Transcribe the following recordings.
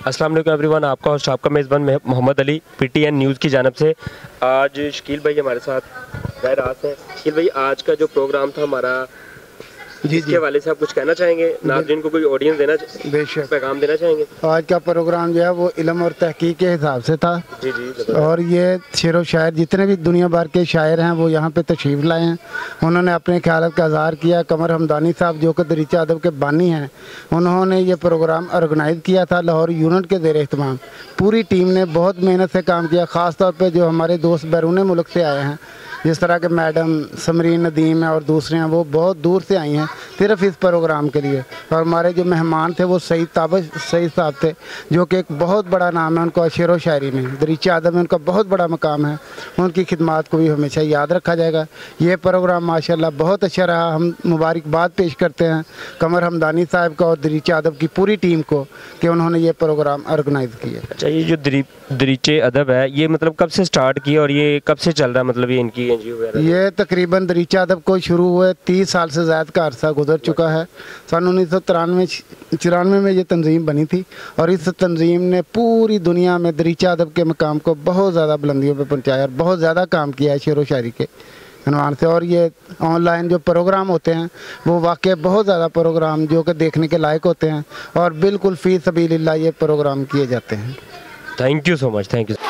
अस्सलाम वालेकुम एवरीवन, आपका होस्ट आपका मेज़बान मोहम्मद अली PTN न्यूज़ की जानब से। आज शकील भाई हमारे साथ गैर रात हैं। शकील भाई, आज का जो प्रोग्राम था हमारा, इसके हवाले से आप कुछ कहना चाहेंगे? नाज़रीन को कोई ऑडियंस देना, बेशक पैगाम देना चाहेंगे? आज का प्रोग्राम जो है वो इल्म और तहकीक के हिसाब से था। जी। और ये शेर व शायर जितने भी दुनिया भर के शायर हैं वो यहाँ पे तशरीफ़ लाए हैं। उन्होंने अपने ख्यालात का इज़हार किया। कमर हमदानी साहब जो कि दरीचा अदब के बानी हैं, उन्होंने ये प्रोग्राम ऑर्गेनाइज़ किया था लाहौर यूनिट के ज़ेर एहतमाम। पूरी टीम ने बहुत मेहनत से काम किया। ख़ास तौर पर जो हमारे दोस्त बैरून मुल्क से आए हैं, जिस तरह के मैडम समरीन नदीम है और दूसरे हैं, वो बहुत दूर से आई हैं सिर्फ इस प्रोग्राम के लिए। और हमारे जो मेहमान थे वो सईद साहब थे, जो कि एक बहुत बड़ा नाम है उनका शेर व शायरी में, दरीचा अदब में उनका बहुत बड़ा मकाम है। उनकी खिदमत को भी हमेशा याद रखा जाएगा। ये प्रोग्राम माशाल्लाह बहुत अच्छा रहा। हम मुबारकबाद पेश करते हैं कमर हमदानी साहब का और दरीचा अदब की पूरी टीम को कि उन्होंने ये प्रोग्राम ऑर्गेनाइज़ किया। अच्छा, ये जो दरीचे अदब है, ये मतलब कब से स्टार्ट किया और ये कब से चल रहा है? मतलब ये इनकी NGO वगैरह? ये तकरीबन दरीचा अदब को शुरू हुए 30 साल से ज़्यादा का अरसा गुजर चुका है। सन 1993 में ये तंजीम बनी थी और इस तंजीम ने पूरी दुनिया में दरीचा अदब के मकाम को बहुत ज़्यादा बुलंदियों पे पहुंचाया और बहुत ज़्यादा काम किया है शेर व शायरी के अनवान से। और ये ऑनलाइन जो प्रोग्राम होते हैं वो वाकई बहुत ज़्यादा प्रोग्राम जो कि देखने के लायक होते हैं और बिल्कुल फ़ी सबीलिल्लाह ये प्रोग्राम किए जाते हैं। Thank you so much, thank you.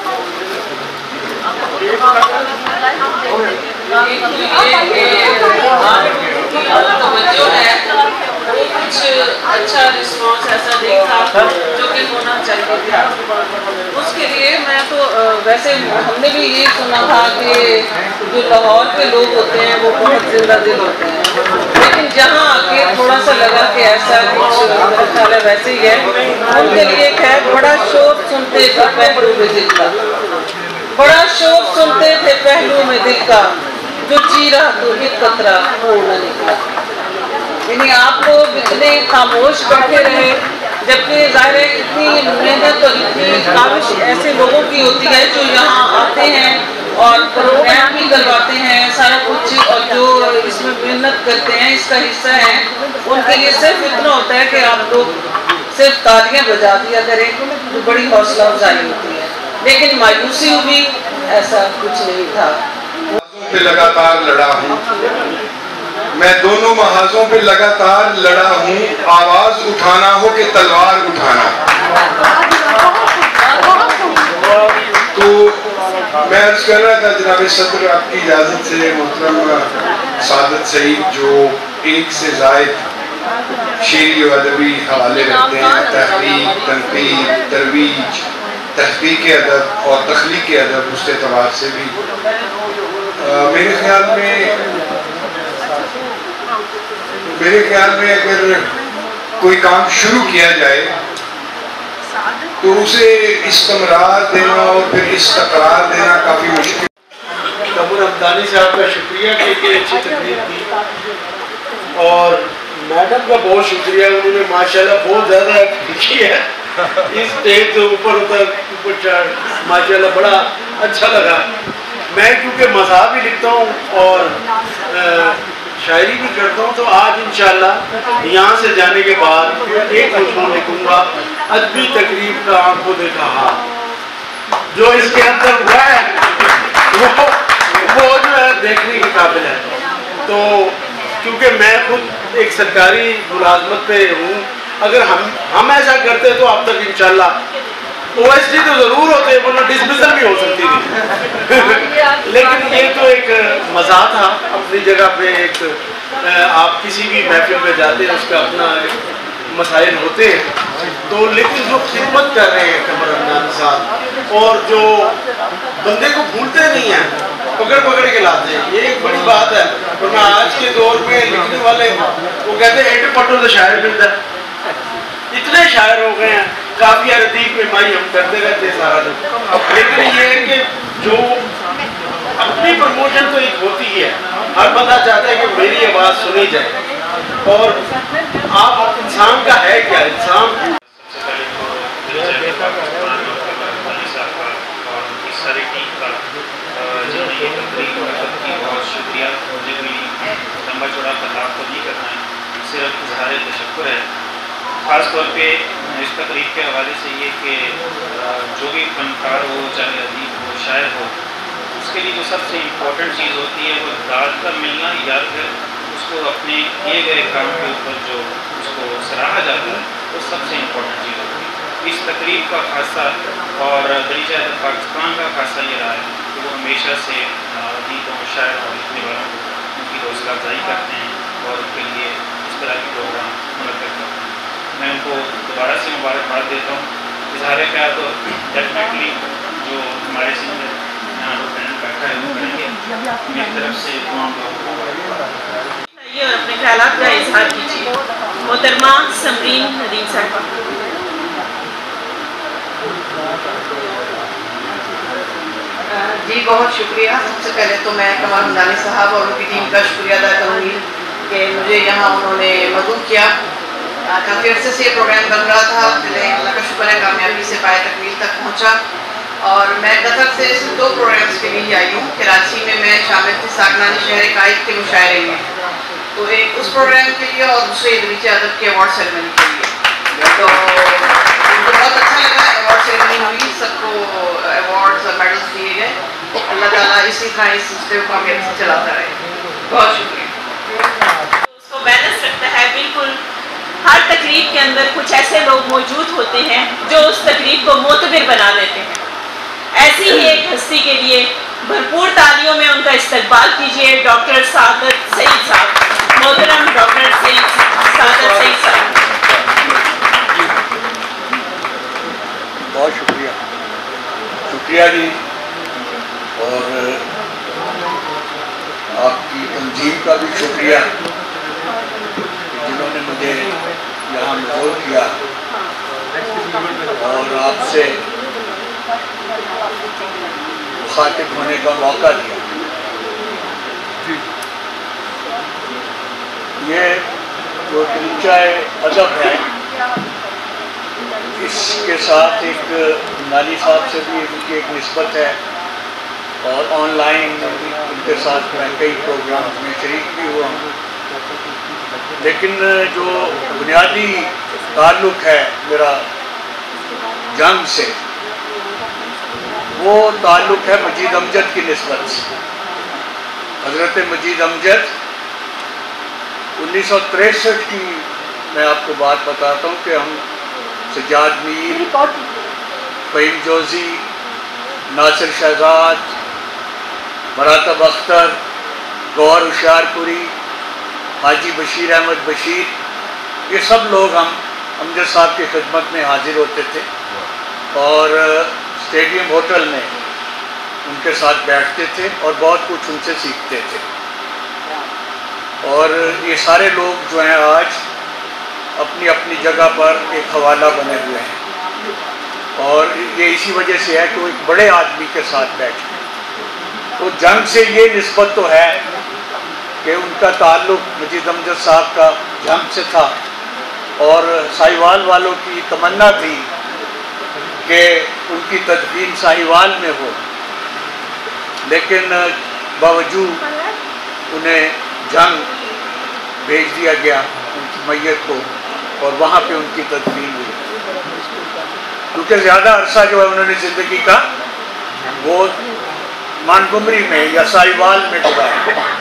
अच्छा रिस्पॉन्स ऐसा देखा जो कि होना चाहिए था। उसके लिए मैं तो वैसे हमने भी ये सुना था कि जो लाहौर के लोग होते हैं वो बहुत जिंदा दिल होते हैं, लेकिन जहाँ आके थोड़ा सा लगा कि ऐसा कुछ मेरा ख्याल है वैसे ही है। उनके लिए खैर बड़ा शोर सुनते थे पहलू में दिल का, बड़ा शोर सुनते थे पहलू में दिल का, जो चीरा तो एक कतरा हो न निकला। यानी आप लोग इतने खामोश बैठे रहे, जबकि ज़ाहिर है इतनी मेहनत और इतनी काविश ऐसे लोगों की होती है जो यहाँ आते हैं और प्रोग्राम भी करवाते हैं सारा कुछ, और जो इसमें मेहनत करते हैं इसका हिस्सा है, उनके लिए सिर्फ इतना होता है कि आप लोग सिर्फ तालियां बजा दिया करें तो बड़ी हौसला अफजाई होती है। लेकिन मायूसी हुई, ऐसा कुछ नहीं था। लगातार लड़ा हूँ मैं, दोनों महाजों पे लगातार लड़ा हूँ। आवाज उठाना हो कि तलवार उठाना। तो मैं अर्ज कर रहा था जनाब सदर, आपकी इजाजत से, मोहतरम सादत सईद जो एक से जायद शेरी और अदबी हवाले रखते हैं, तहरीक, तनकीद, तरवीज, तहकीक अदब और तख्लीक अदब, उस एतबार से भी मेरे ख्याल में अगर कोई काम शुरू किया जाए तो उसे इस्तमरार देना और फिर इस्तक़रार देना काफ़ी मुश्किल। कमर हमदानी साहब का शुक्रिया कि अच्छी तकलीफ की, और मैडम का बहुत शुक्रिया, उन्होंने माशाल्लाह बहुत ज़्यादा लिखी है इस स्टेज से ऊपर चढ़, माशाल्लाह बड़ा अच्छा लगा। मैं क्योंकि मज़ाह भी लिखता हूँ और शायरी भी करता हूँ, तो आज इंशाल्लाह यहाँ से जाने के बाद एक मजमून लिखूँगा, अदबी तकरीब का आंखों देखा हाल। जो इसके अंदर हुआ है वो जो है देखने के काबिल है। तो क्योंकि मैं खुद एक सरकारी मुलाजमत पे हूँ, अगर हम ऐसा करते तो अब तक इंशाल्लाह OSD तो ज़रूर होते, वरना डिसमिसल भी हो सकती थी। लेकिन ये तो एक मज़ा था अपनी जगह पे। एक आप किसी भी महफिल में जाते हैं उसका अपना मसाइल होते हैं, तो लेकिन जो खिदमत कर रहे हैं कमर हमदानी साहब, और जो बंदे को भूलते नहीं हैं, पकड़ के लाते हैं, ये एक बड़ी बात है। वरना आज के दौर में लिखने वाले वो कहते हैं एट पटो तो शायर मिलता है, इतने शायर हो गए हैं, काफिया रतीब में माई हम करते रहते हैं सारा दिन। लेकिन ये है कि जो अपनी प्रमोशन तो एक होती है, हर बंदा चाहता है कि मेरी आवाज़ सुनी जाए, और आप इंसान का है क्या, इंसान लंबा चौड़ा खिलाफ तो नहीं करना है, सिर्फ इजहार तशक्कुर है خاص طور پہ اس تقریب کے حوالے سے یہ کہ جو بھی فنکار ہو، چاہے ادیب ہو، شاعر ہو، اس کے لیے جو سب سے امپورٹنٹ چیز ہوتی ہے وہ داد کا ملنا، یا پھر اس کو اپنے کیے گئے کام کے اوپر جو اس کو سراہا جاتا ہے وہ سب سے امپورٹنٹ چیز ہوتی ہے. اس تقریب کا خاصہ اور دریچہ ادب پاکستان کا خاصہ یہ رہا ہے کہ وہ ہمیشہ سے ادیبوں، شاعروں اور لکھنے والوں کو ان کی حوصلہ افزائی کرتے ہیں اور ان کے لیے اس طرح کے پروگرام منعقد کرتے ہیں. میں ان کو دوبارہ سے مبارکباد دیتا ہوں. اظہار خیال تو ڈیفینیٹلی جو ہمارے سندھ یہاں وہ بہن بیٹھا ہے وہ کریں گے. میری طرف سے تمام لوگوں کو اور اپنے خیالات کا اظہار کیجیے. محترمہ سمرین ندیم صاحبہ. جی بہت شکریہ. سب سے پہلے تو میں کمال ہمدانی صاحب اور ان کی ٹیم کا شکریہ ادا کروں گی کہ مجھے یہاں انہوں نے مدعو کیا. کافی عرصے سے یہ پروگرام بن رہا تھا، اللہ کا شکر ہے کامیابی سے پائے تکمیل تک پہنچا. اور میں قطر سے صرف 2 پروگرامز کے لیے ہی آئی ہوں. کراچی میں میں شامل تھی ساکنان شہر قائد کے مشاعرے میں، تو ایک اس پروگرام کے لیے اور دوسرے دریچہ ادب کے ایوارڈ سیریمنی کے لیے. تو مجھے بہت اچھا لگا. ایوارڈ سیریمنی ہوئی، سب کو ایوارڈز اور میڈلز دیے گئے. اللہ تعالیٰ اسی طرح اس سلسلے کو کامیابی سے چلاتا رہے. بہت شکریہ. اس کو بیلنس رکھتا ہے. بالکل ہر تقریب کے اندر کچھ ایسے لوگ موجود ہوتے ہیں جو اس تقریب کو معتبر بنا دیتے ہیں. ایسی ہی ایک ہستی کے لیے بھرپور تالیوں میں ان کا استقبال کیجیے. ڈاکٹر سعادت سعید صاحب. محترم ڈاکٹر سعادت سعید صاحب. بہت شکریہ. شکریہ جی. اور آپ کی تنظیم کا بھی شکریہ جنہوں نے مجھے یہاں مدعو کیا اور آپ سے مخاطب ہونے کا موقع دیا. یہ جو دریچہ ادب ہے اس کے ساتھ ایک نالی صاحب سے بھی ان کی ایک نسبت ہے اور آن لائن ان کے ساتھ میں کئی پروگرامز میں شریک بھی ہوا ہوں. لیکن جو بنیادی تعلق ہے میرا جنگ سے وہ تعلق ہے مجید امجد کی نسبت سے. حضرت مجید امجد 1963 کی میں آپ کو بات بتاتا ہوں کہ ہم سجاد میر، فہیم جوزی، ناصر شہزاد، مراتب اختر، گوہر ہوشیارپوری، حاجی بشیر احمد بشیر، یہ سب لوگ ہم امجد صاحب کی خدمت میں حاضر ہوتے تھے اور اسٹیڈیم ہوٹل میں ان کے ساتھ بیٹھتے تھے اور بہت کچھ ان سے سیکھتے تھے. اور یہ سارے لوگ جو ہیں آج اپنی اپنی جگہ پر ایک حوالہ بنے ہوئے ہیں اور یہ اسی وجہ سے ہے کہ وہ ایک بڑے آدمی کے ساتھ بیٹھے. تو جنگ سے یہ نسبت تو ہے کہ ان کا تعلق مجید امجد صاحب کا جنگ سے تھا اور ساہیوال والوں کی تمنا تھی کہ ان کی تدفین ساہیوال میں ہو، لیکن باوجود انہیں جنگ بھیج دیا گیا ان کی میت کو اور وہاں پہ ان کی تدفین ہوئی. کیونکہ زیادہ عرصہ جو ہے انہوں نے زندگی کا وہ مانگمری میں یا ساہیوال میں گزارا.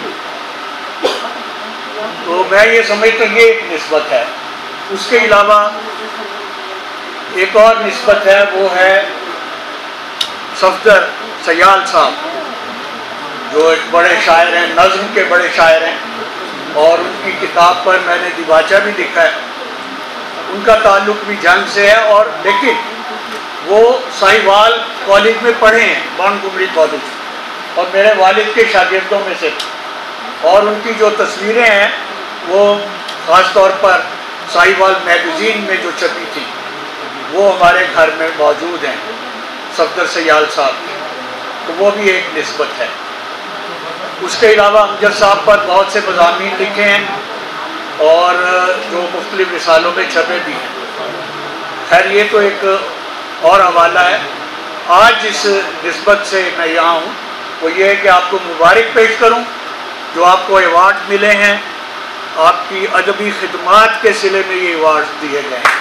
تو میں یہ سمجھتا ہوں یہ ایک نسبت ہے. اس کے علاوہ ایک اور نسبت ہے، وہ ہے صفدر سیال صاحب جو ایک بڑے شاعر ہیں، نظم کے بڑے شاعر ہیں اور ان کی کتاب پر میں نے دیباچہ بھی لکھا ہے. ان کا تعلق بھی جنگ سے ہے اور لیکن وہ ساہیوال کالج میں پڑھے ہیں، مونٹگومری کالج، اور میرے والد کے شاگردوں میں سے. اور ان کی جو تصویریں ہیں وہ خاص طور پر ساہیوال میگزین میں جو چھپی تھی وہ ہمارے گھر میں موجود ہیں صفدر سیال صاحب کی. تو وہ بھی ایک نسبت ہے. اس کے علاوہ امجد صاحب پر بہت سے مضامین لکھے ہیں اور جو مختلف رسالوں میں چھپے بھی ہیں. خیر یہ تو ایک اور حوالہ ہے. آج اس نسبت سے میں یہاں ہوں وہ یہ ہے کہ آپ کو مبارک پیش کروں جو آپ کو ایوارڈ ملے ہیں آپ کی ادبی خدمات کے سلے میں یہ ایوارڈ دیے گئے ہیں۔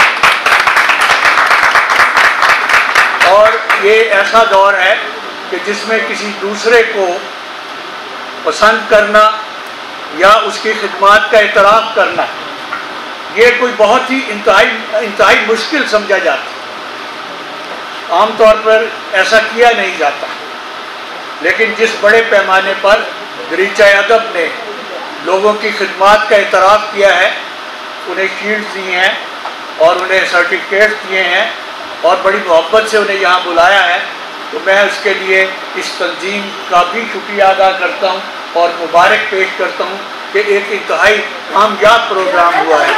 اور یہ ایسا دور ہے کہ جس میں کسی دوسرے کو پسند کرنا یا اس کی خدمات کا اعتراف کرنا یہ کوئی بہت ہی انتہائی مشکل سمجھا جاتا ہے۔ عام طور پر ایسا کیا نہیں جاتا، لیکن جس بڑے پیمانے پر دریچہ ادب نے لوگوں کی خدمات کا اعتراف کیا ہے، انہیں شیلڈز دیے ہیں اور انہیں سرٹیفکیٹس دیے ہیں اور بڑی محبت سے انہیں یہاں بلایا ہے، تو میں اس کے لیے اس تنظیم کا بھی شکریہ ادا کرتا ہوں اور مبارک پیش کرتا ہوں کہ ایک انتہائی کامیاب پروگرام ہوا ہے۔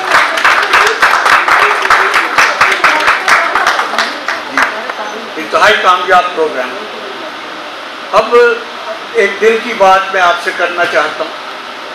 انتہائی کامیاب پروگرام۔ اب ایک دل کی بات میں آپ سے کرنا چاہتا ہوں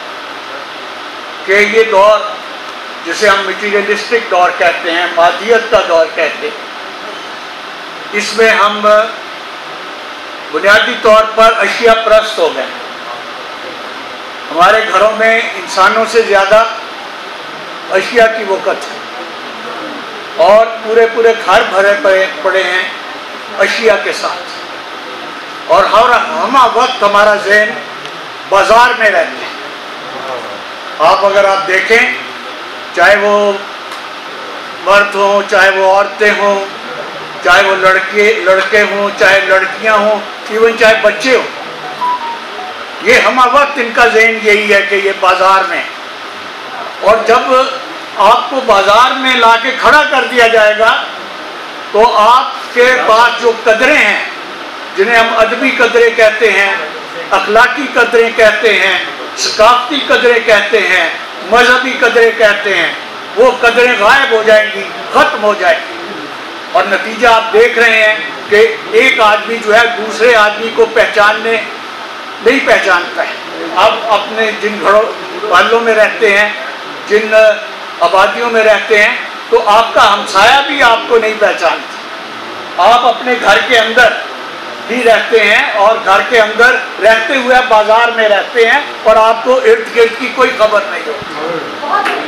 کہ یہ دور جسے ہم میٹیریلسٹک دور کہتے ہیں، مادیت کا دور کہتے ہیں، اس میں ہم بنیادی طور پر اشیاء پرست ہو گئے۔ ہمارے گھروں میں انسانوں سے زیادہ اشیاء کی وقت ہے اور پورے گھر بھرے پڑے ہیں اشیاء کے ساتھ، اور ہم وقت ہمارا ذہن بازار میں رہتے ہیں۔ اگر آپ دیکھیں، چاہے وہ مرد ہوں، چاہے وہ عورتیں ہوں، چاہے وہ لڑکے ہوں، چاہے لڑکیاں ہوں، ایون چاہے بچے ہوں، یہ ہمہ وقت ان کا ذہن یہی ہے کہ یہ بازار میں، اور جب آپ کو بازار میں لا کے کھڑا کر دیا جائے گا تو آپ کے پاس جو قدریں ہیں، جنہیں ہم ادبی قدریں کہتے ہیں، اخلاقی قدریں کہتے ہیں، ثقافتی قدریں کہتے ہیں، مذہبی قدریں کہتے ہیں، وہ قدریں غائب ہو جائیں گی، ختم ہو جائیں گی، اور نتیجہ آپ دیکھ رہے ہیں کہ ایک آدمی جو ہے دوسرے آدمی کو نہیں پہچانتا ہے۔ آپ اپنے جن گھروں محلوں میں رہتے ہیں، جن آبادیوں میں رہتے ہیں، تو آپ کا ہمسایہ بھی آپ کو نہیں پہچانتا۔ آپ اپنے گھر کے اندر ہی رہتے ہیں اور گھر کے اندر رہتے ہوئے بازار میں رہتے ہیں اور آپ کو ارد گرد کی کوئی خبر نہیں ہوتی۔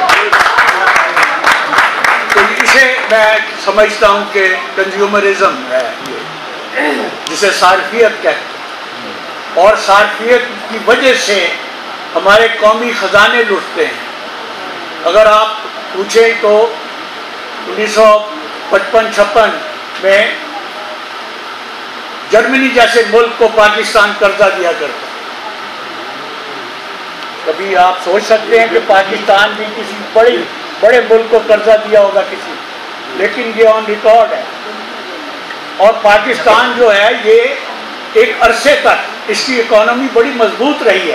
تو اسے میں سمجھتا ہوں کہ کنزیومرزم ہے، جسے صارفیت کہتے ہیں، اور صارفیت کی وجہ سے ہمارے قومی خزانے لٹتے ہیں۔ اگر آپ پوچھیں تو 1955-56 میں جرمنی جیسے ملک کو پاکستان قرضہ دیا کرتا۔ کبھی آپ سوچ سکتے ہیں کہ پاکستان بھی کسی بڑے ملک کو قرضہ دیا ہوگا کسی، لیکن یہ آن ریکارڈ ہے۔ اور پاکستان جو ہے یہ ایک عرصے تک اس کی اکانومی بڑی مضبوط رہی ہے،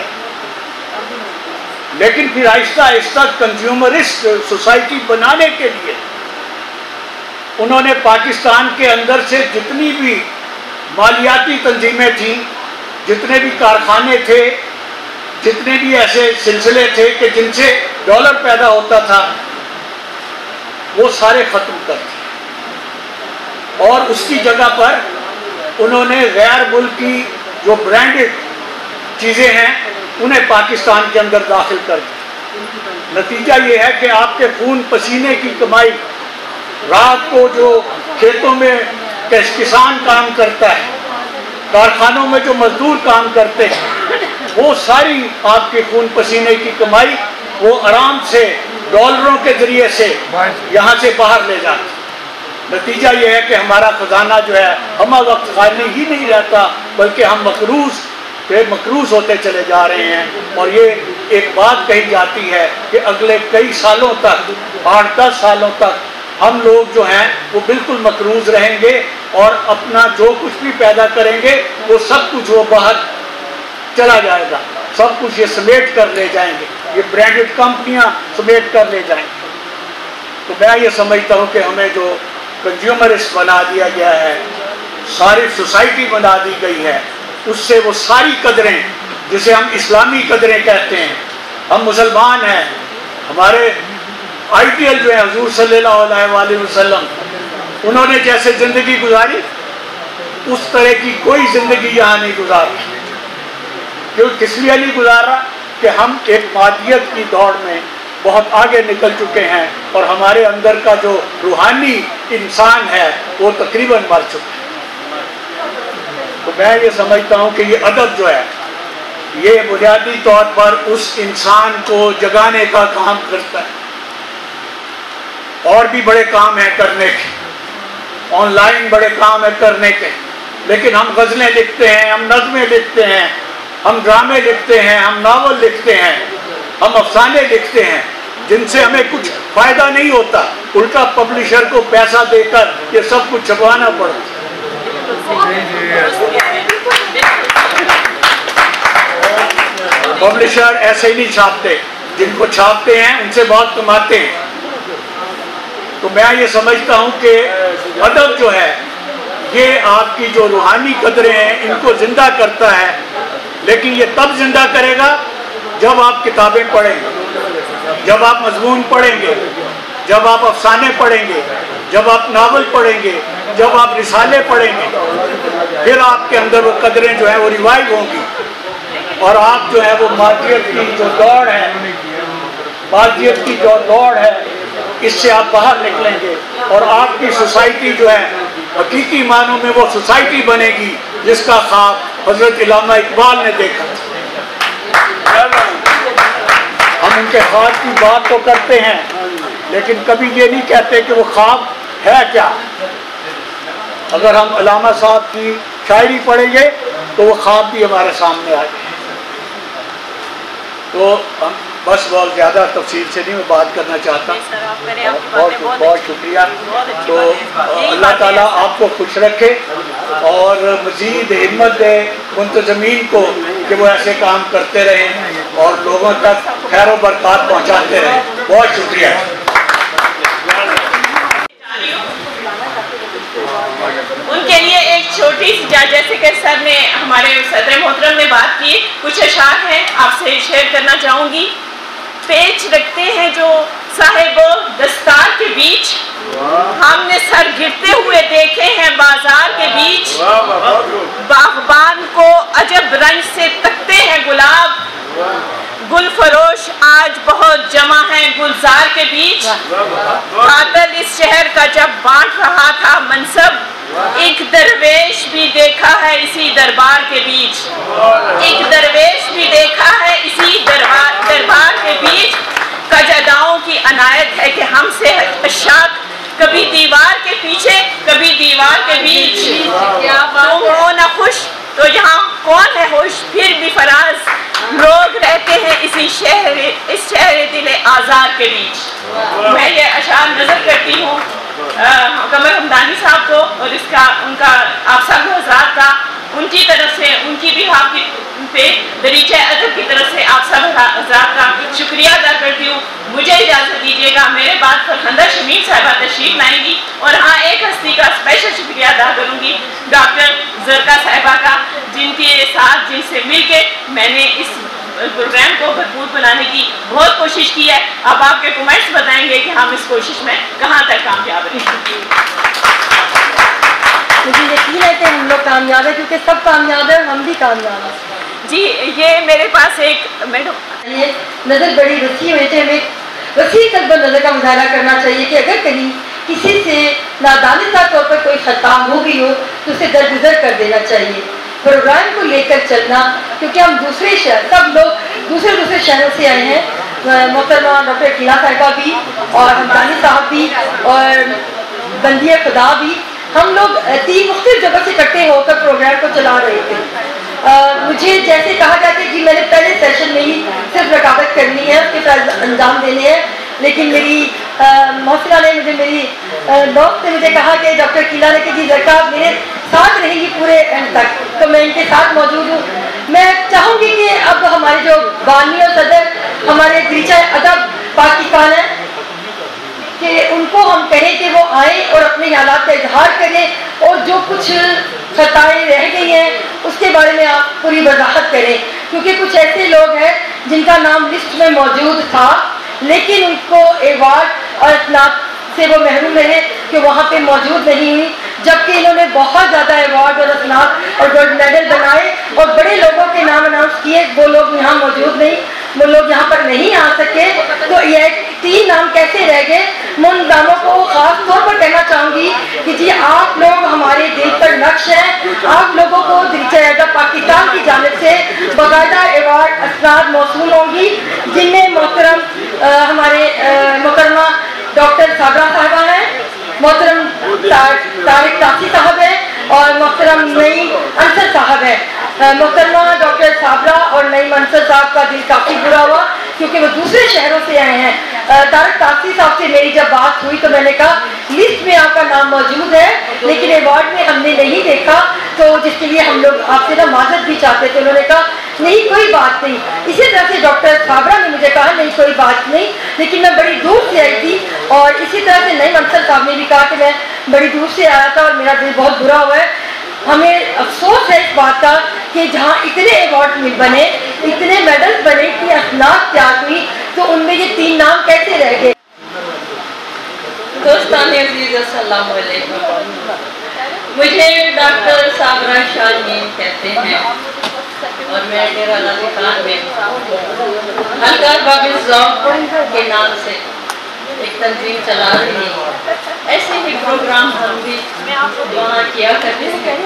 لیکن پھر آہستہ آہستہ کنزیومرسٹ سوسائٹی بنانے کے لیے انہوں نے پاکستان کے اندر سے جتنی بھی مالیاتی تنظیمیں تھیں، جتنے بھی کارخانے تھے، جتنے بھی ایسے سلسلے تھے کہ جن سے ڈالر پیدا ہوتا تھا، وہ سارے ختم کر دیے، اور اس کی جگہ پر انہوں نے غیر ملکی جو برانڈڈ چیزیں ہیں انہیں پاکستان کے اندر داخل کر دیا۔ نتیجہ یہ ہے کہ آپ کے خون پسینے کی کمائی، رات کو جو کھیتوں میں کسان کام کرتا ہے، کارخانوں میں جو مزدور کام کرتے ہیں، وہ ساری آپ کے خون پسینے کی کمائی وہ آرام سے ڈالروں کے ذریعے سے یہاں سے باہر لے جاتے۔ نتیجہ یہ ہے کہ ہمارا خزانہ جو ہے ہمہ وقت خالی ہی نہیں رہتا، بلکہ ہم مقروض ہوتے چلے جا رہے ہیں، اور یہ ایک بات کہی جاتی ہے کہ اگلے کئی سالوں تک، 8-10 سالوں تک ہم لوگ جو ہیں وہ بالکل مقروض رہیں گے، اور اپنا جو کچھ بھی پیدا کریں گے وہ سب کچھ وہ باہر چلا جائے گا، سب کچھ یہ سمیٹ کر لے جائیں گے، یہ برانڈڈ کمپنیاں سمیٹ کر لے جائیں گے۔ تو میں یہ سمجھتا ہوں کہ ہمیں جو کنزیومرسٹ بنا دیا گیا ہے، ساری سوسائٹی بنا دی گئی ہے، اس سے وہ ساری قدریں جسے ہم اسلامی قدریں کہتے ہیں، ہم مسلمان ہیں، ہمارے آئیڈیل جو ہے حضور صلی اللہ علیہ وسلم، انہوں نے جیسے زندگی گزاری اس طرح کی کوئی زندگی یہاں نہیں گزاری۔ کیوں کس لیے نہیں گزارا؟ کہ کہ ہم ایک مادیت کی دوڑ میں بہت آگے نکل چکے ہیں اور ہمارے اندر کا جو روحانی انسان ہے وہ تقریباً مر چکا ہے۔ تو میں یہ سمجھتا ہوں کہ یہ ادب جو ہے یہ بنیادی طور پر اس انسان کو جگانے کا کام کرتا ہے۔ اور بھی بڑے کام ہیں کرنے کے، آن لائن بڑے کام ہیں کرنے کے، لیکن ہم غزلیں لکھتے ہیں، ہم نظمیں لکھتے ہیں، ہم ڈرامے لکھتے ہیں، ہم ناول لکھتے ہیں، ہم افسانے لکھتے ہیں جن سے ہمیں کچھ فائدہ نہیں ہوتا، الٹا پبلشر کو پیسہ دے کر یہ سب کچھ چھپوانا پڑتا ہے۔ پبلشر ایسے ہی نہیں چھاپتے، جن کو چھاپتے ہیں ان سے بہت کماتے ہیں۔ تو میں یہ سمجھتا ہوں کہ ادب جو ہے یہ آپ کی جو روحانی قدریں ہیں ان کو زندہ کرتا ہے، لیکن یہ تب زندہ کرے گا جب آپ کتابیں پڑھیں گے، جب آپ مضمون پڑھیں گے، جب آپ افسانے پڑھیں گے، جب آپ ناول پڑھیں گے، جب آپ رسالے پڑھیں گے، پھر آپ کے اندر وہ قدریں جو ہیں وہ ریوائیو ہوں گی، اور آپ جو ہے وہ مادیت کی جو دوڑ ہے، مادیت کی جو دوڑ ہے اس سے آپ باہر نکلیں گے، اور آپ کی سوسائٹی جو ہے حقیقی معنوں میں وہ سوسائٹی بنے گی جس کا خواب حضرت علامہ اقبال نے دیکھا۔ ہم ان کے خواب کی بات تو کرتے ہیں لیکن کبھی یہ نہیں کہتے کہ وہ خواب ہے کیا۔ اگر ہم علامہ صاحب کی شاعری پڑھیں گے تو وہ خواب بھی ہمارے سامنے آ جائے۔ تو ہم بس بہت زیادہ تفصیل سے نہیں میں بات کرنا چاہتا، بہت شکریہ۔ تو اللہ تعالیٰ آپ کو خوش رکھے اور مزید ہمت دے منتظمین کو کہ وہ ایسے کام کرتے رہیں اور لوگوں تک خیر و برکات پہنچاتے رہیں۔ بہت شکریہ۔ ان کے لیے ایک چھوٹی سی جیسے کہ سر نے ہمارے صدر محترم نے بات کی، کچھ اشعار ہیں آپ سے شیئر کرنا چاہوں گی۔ پیچ رکھتے ہیں جو صاحب دستار کے بیچ، ہم نے سر گرتے ہوئے دیکھے ہیں بازار کے بیچ، باغبان کو عجب رنج سے تکتے ہیں گلاب، گل فروش آج بہت جمع ہیں گلزار کے بیچ، قاتل اس شہر کا جب بانٹ رہا تھا منصب، ایک درویش بھی دیکھا ہے اسی دربار کے بیچ، ایک درویش بھی دیکھا ہے اسی دربار کے بیچ، کجداؤں کی عنایت ہے کہ ہم سے اشاک کبھی دیوار کے پیچھے کبھی دیوار کے بیچ، تم ہو نہ خوش تو یہاں کون ہے خوش، پھر بھی فراز لوگ رہتے ہیں اس شہر دل آزاد کے بیچ۔ میں یہ اشعار نظر کرتی ہوں قمر حمدانی صاحب کو اور ان کا آپ سب حضرات کا، ان کی طرف سے، ان کی بھی آپ پہ دریچہ ادب کی طرف سے آپ سب حضرات کا شکریہ ادا کرتی ہوں۔ مجھے اجازت دیجیے گا، میرے بعد فرخندہ شمیم صاحبہ تشریف لائیں گی، اور ہاں ایک ہستی کا اسپیشل شکریہ ادا کروں گی ڈاکٹر زرکا صاحبہ کا، جن کے ساتھ جن سے مل کے میں نے اس پروگرام کو بھرپور بنانے کی بہت کوشش کی ہے۔ اب آپ کے کمنٹس بتائیں گے کہ ہم اس کوشش میں کہاں تک کامیاب رہے۔ مجھے یقین ہے کہ ہم لوگ کامیاب ہیں، کیونکہ سب کامیاب ہیں، ہم بھی کامیاب ہیں۔ جی یہ میرے پاس ایک یہ نظر بڑی وسیع ہوئی تھی، ہمیں وسیع قلب و نظر کا مظاہرہ کرنا چاہیے کہ اگر کہیں کسی سے نادانستہ طور پر کوئی خطا ہو گئی ہو تو اسے درگزر کر دینا چاہیے، پروگرام کو لے کر چلنا، کیونکہ ہم دوسرے شہر سب لوگ دوسرے شہروں سے آئے ہیں، محترمہ ڈاکٹر اکیلا صاحبہ بھی اور حمدانی صاحب بھی اور بندی خدا بھی، ہم لوگ 3 مختلف جگہ سے اکٹھے ہو کر پروگرام کو چلا رہے تھے۔ مجھے جیسے کہا جاتا ہے کہ میں نے پہلے سیشن میں ہی صرف رکاوٹ کرنی ہے، اس کے ساتھ انجام دینے ہیں، لیکن میری محسنہ نے میری دوست نے مجھے کہا کہ ڈاکٹر کیلا نے کہ جی زرکا میرے ساتھ رہیں گی پورے اینڈ تک، تو میں ان کے ساتھ موجود ہوں۔ میں چاہوں گی کہ اب ہمارے جو بانی اور صدر ہمارے دریچہ ادب پاکستان ہے کہ ان کو ہم کہیں کہ وہ آئیں اور اپنے حالات کا اظہار کریں، اور جو کچھ خطائیں رہ گئی ہیں اس کے بارے میں آپ پوری وضاحت کریں، کیونکہ کچھ ایسے لوگ ہیں جن کا نام لسٹ میں موجود تھا لیکن ان کو ایوارڈ اور اطلاق سے وہ محروم رہے کہ وہاں پہ موجود نہیں ہوئی، جبکہ انہوں نے بہت زیادہ ایوارڈ اور اطلاق اور گولڈ میڈل بنائے اور بڑے لوگوں کے نام اناؤنس کیے، وہ لوگ یہاں موجود نہیں۔ वो लोग यहाँ पर नहीं आ सके, तो ये 3 नाम कैसे रह गए। मैं उन नामों को खास तौर पर कहना चाहूँगी कि जी आप लोग हमारे दिल पर नक्श हैं। आप लोगों को दिल पाकिस्तान की जानिब से बाकायदा अवार्ड असनाद मौसूल होंगी, जिनमें मोहतरम हमारे मोहतरमा डॉक्टर साबरा साहबा हैं, मोहतरम तारिक तासी साहब हैं और मोहतरम नईम अंसर साहब हैं। मोहतरमा डॉक्टर साबरा और नईम अंसर साहब का दिल काफ़ी बुरा हुआ क्योंकि वो दूसरे शहरों से आए हैं। तारिक तासी साहब से मेरी जब बात हुई तो मैंने कहा लिस्ट में आपका नाम मौजूद है लेकिन अवार्ड में हमने नहीं देखा, तो जिसके लिए हम लोग आपसे ना माजरत भी चाहते थे। उन्होंने कहा नहीं कोई बात नहीं। इसी तरह से डॉक्टर साबरा ने मुझे कहा नहीं कोई बात नहीं, लेकिन मैं बड़ी दूर से आई थी। और इसी तरह से नईम अंसर साहब ने भी कहा कि मैं बड़ी दूर से आया था और मेरा दिल बहुत बुरा हुआ है। हमें अफसोस है इस बात का कि जहाँ इतने अवार्ड बने, इतने मेडल्स बने, इतनी असनाद तैयार हुई, तो उनमें ये 3 नाम कैसे रह गए। दोस्तान अज़ीज़ अस्सलाम वालेकुम। मुझे डॉक्टर साबरा शाहीन कहते हैं और मैं डेरा गाजी खान में हल्का बाबिज़ के नाम से एक तंजीम चला रही है। ऐसे ही प्रोग्राम हम भी वहाँ किया करते हैं।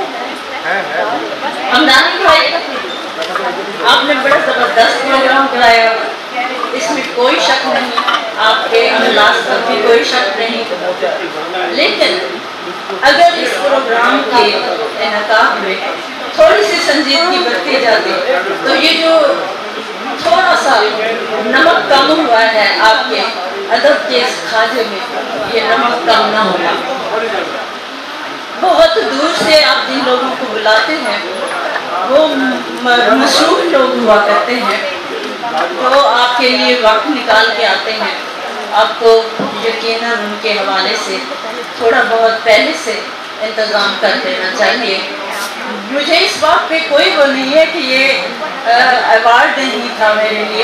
हमदानी भाई आपने बड़ा ज़बरदस्त प्रोग्राम कराया, इसमें कोई शक नहीं, आपके अखलाक पर भी कोई शक नहीं। लेकिन अगर इस प्रोग्राम के इनकाम में थोड़ी सी संजीदगी बरती जाती तो ये जो थोड़ा सा नमक कम हुआ है आपके अदब के इस खाजे में, ये नमक कम ना होगा। बहुत दूर से आप जिन लोगों को बुलाते हैं वो मशहूर लोग हुआ करते हैं, तो आपके लिए वक्त निकाल के आते हैं। आपको यकीनन उनके हवाले से थोड़ा बहुत पहले से इंतज़ाम कर देना चाहिए। मुझे इस बात पे कोई वो नहीं है कि ये अवार्ड नहीं था मेरे लिए,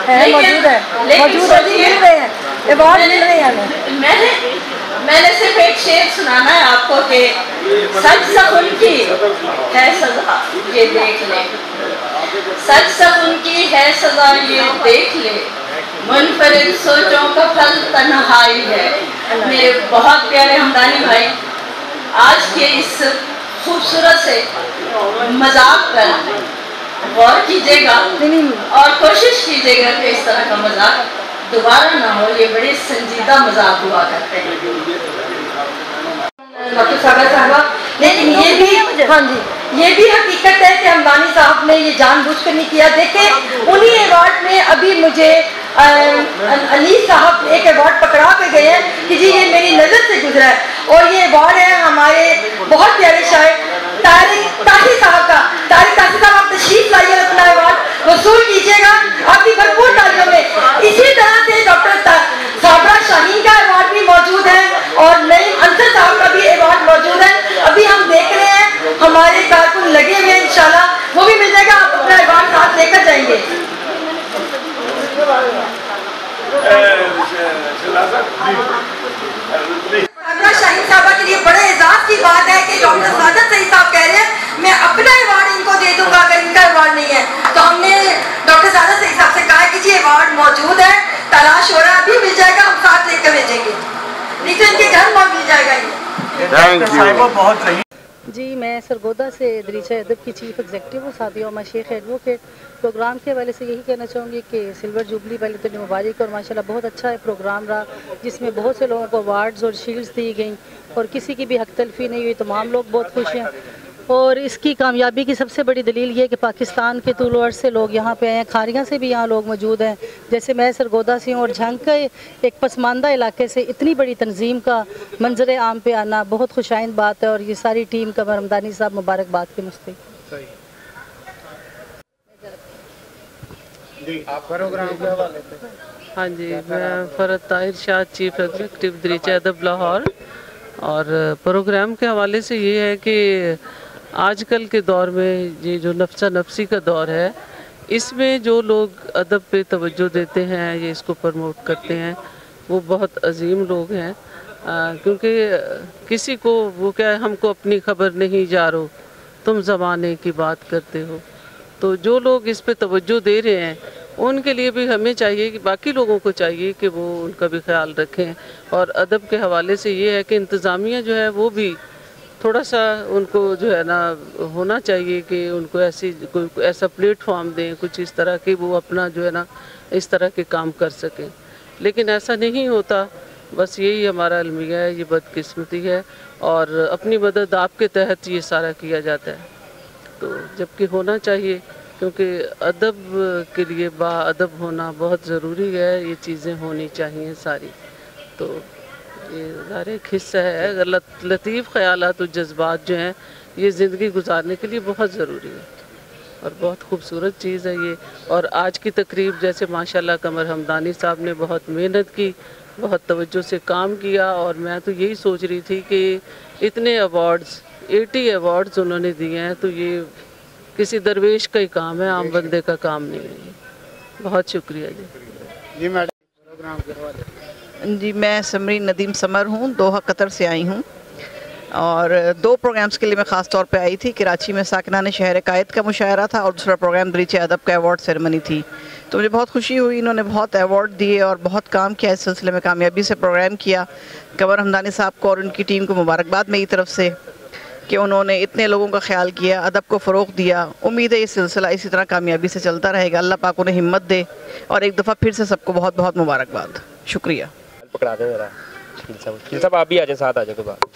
मैंने सिर्फ एक शेर सुनाना है आपको कि सच सब उनकी है सजा ये देख ले, सच सब उनकी है सजा ये देख ले, मुनफरिद सोचों का फल तन्हाई है। मेरे बहुत प्यारे हमदानी भाई, आज के इस खूबसूरत से मजाक पर गौर कीजिएगा और कोशिश कीजिएगा कि इस तरह का मजाक दोबारा ना हो। ये बड़े संजीदा मजाक हुआ करते हैं। डॉक्टर साबरा साहबा, लेकिन ये भी हाँ जी ये भी हकीकत है कि हमदानी साहब ने ये जानबूझकर नहीं किया। देखें उन्हीं अवार्ड में अभी मुझे अली साहब एक अवार्ड पकड़ा के गए हैं कि जी ये मेरी नज़र से गुजरा है, और ये अवार्ड है हमारे बहुत प्यारे शायर तारिक तासी साहब का। तारिक तासी साहब आप तशरीफ लाइए, अपना अवार्ड वसूल कीजिएगा आपकी भरपूर तालियों में। इसी तरह से डॉक्टर साबरा शाहीन का अवार्ड भी मौजूद है और नईम अंसर साहब का भी अवार्ड मौजूद है। अभी हम देख रहे हैं हमारे कारकुन लगे हुए हैं, इंशाल्लाह वो भी मिल जाएगा, आप अपना अवार्ड साथ लेकर जाएंगे। साबरा शाहीन साहबा के लिए बड़े एजाज की बात है कि डॉक्टर सादत सईद साहब कह रहे हैं मैं अपना अवार्ड इनको दे दूंगा अगर इनका अवार्ड नहीं है। तो हमने डॉक्टर सादत सईद साहब से कहा कि जी अवार्ड मौजूद है, तलाश हो रहा है, अभी मिल जाएगा, हम साथ लेकर भेजेंगे, नहीं तो इनके घर में मिल जाएगा ये। जी मैं सरगोदा से दरीचा अदब की चीफ एग्जीक्यूटिव हूँ, सादिया उमा शेख एडवोकेट। प्रोग्राम के हवाले से यही कहना चाहूँगी कि सिल्वर जुबली पहले तो मुबारक और माशाल्लाह बहुत अच्छा है प्रोग्राम रहा, जिसमें बहुत से लोगों को अवार्ड्स और शील्ड्स दी गई और किसी की भी हक तलफी नहीं हुई, तमाम लोग बहुत खुश हैं। और इसकी कामयाबी की सबसे बड़ी दलील ये है कि पाकिस्तान के तूल अर्ज़ से लोग यहाँ पे आए हैं, खारियाँ से भी यहाँ लोग मौजूद हैं। जैसे मैं सरगोदा से हूँ और झंग के एक पसमानदा इलाके से इतनी बड़ी तंजीम का मंजर आम पे आना बहुत खुशाइंद बात है और ये सारी टीम का हमदानी साहब मुबारकबाद के मुस्तहिक। हाँ जी, मैं फरद ताहिर शाह चीफ एग्जीक्यूटिव दरीचा अदब लाहौर। और प्रोग्राम के हवाले से ये है कि आजकल के दौर में ये जो नफ्सा नफसी का दौर है, इसमें जो लोग अदब पे तवज्जो देते हैं, ये इसको प्रमोट करते हैं, वो बहुत अजीम लोग हैं। क्योंकि किसी को वो क्या हमको अपनी खबर नहीं जा रो, तुम ज़माने की बात करते हो। तो जो लोग इस पे तवज्जो दे रहे हैं ان کے لیے بھی ہمیں چاہیے کہ باقی لوگوں کو چاہیے کہ وہ ان کا بھی خیال رکھیں. اور ادب کے حوالے سے یہ ہے کہ انتظامیہ جو ہے وہ بھی تھوڑا سا ان کو جو ہے نا ہونا چاہیے کہ ان کو کوئی ایسا پلیٹ فارم دیں کچھ اس طرح کہ وہ اپنا جو ہے نا اس طرح کے کام کر سکیں. لیکن ایسا نہیں ہوتا. بس یہی ہمارا المیہ ہے, یہ بدقسمتی ہے. اور اپنی مدد آپ کے تحت یہ سارا کیا جاتا ہے, تو جبکہ ہونا چاہیے, کیونکہ ادب کے لیے با ادب ہونا بہت ضروری ہے. یہ چیزیں ہونی چاہیے ساری. تو یہ ظاہر ایک حصہ ہے. اگر لطیف خیالات و جذبات جو ہیں یہ زندگی گزارنے کے لیے بہت ضروری ہے اور بہت خوبصورت چیز ہے یہ. اور آج کی تقریب جیسے ماشاءاللہ قمر حمدانی صاحب نے بہت محنت کی, بہت توجہ سے کام کیا. اور میں تو یہی سوچ رہی تھی کہ اتنے ایوارڈز 80 ایوارڈز انہوں نے دیے ہیں, تو یہ کسی درویش کا ہی کام ہے, عام بندے کا کام نہیں ہے. بہت شکریہ جی. جی میڈم پروگرام کے حوالے. جی میں سمرین ندیم سمر ہوں, دوحہ قطر سے آئی ہوں. اور 2 پروگرامز کے لیے میں خاص طور پہ آئی تھی. کراچی میں ساکنان شہر قائد کا مشاعرہ تھا اور دوسرا پروگرام دریچہ ادب کا ایوارڈ سیریمنی تھی. تو مجھے بہت خوشی ہوئی, انہوں نے بہت ایوارڈ دیے اور بہت کام کیا اس سلسلے میں, کامیابی سے پروگرام کیا. قمر حمدانی صاحب کو اور ان کی ٹیم کو مبارکباد میری طرف سے کہ انہوں نے اتنے لوگوں کا خیال کیا, ادب کو فروغ دیا. امید ہے یہ سلسلہ اسی طرح کامیابی سے چلتا رہے گا. اللہ پاک انہیں ہمت دے. اور ایک دفعہ پھر سے سب کو بہت بہت مبارکباد. شکریہ. پکڑا دیں ذرا شکیل صاحب, آپ بھی آ جائیں, ساتھ آ جائیں کوئی بات.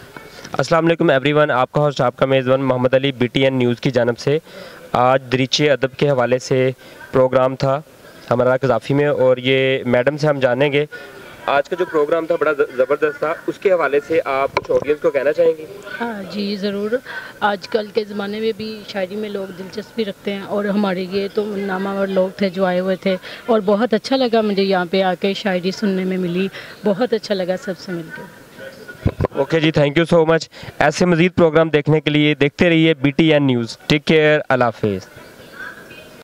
السلام علیکم ایوری ون. آپ کا ہوسٹ آپ کا میزبان محمد علی BTN نیوز کی جانب سے. آج دریچے ادب کے حوالے سے پروگرام تھا ہمارا قذافی میں, اور یہ میڈم سے ہم جانیں گے آج کا جو پروگرام تھا بڑا زبردست تھا, اس کے حوالے سے آپ کچھ آڈینس کو کہنا چاہیں گے؟ ہاں جی ضرور. آج کل کے زمانے میں بھی شاعری میں لوگ دلچسپی رکھتے ہیں, اور ہمارے یہ تو نامور لوگ تھے جو آئے ہوئے تھے, اور بہت اچھا لگا مجھے یہاں پہ آ کے شاعری سننے میں ملی. بہت اچھا لگا سب سے مل کے. اوکے جی, تھینک یو سو مچ. ایسے مزید پروگرام دیکھنے کے لیے دیکھتے رہیے BTN نیوز. ٹیک کیئر, اللہ حافظ.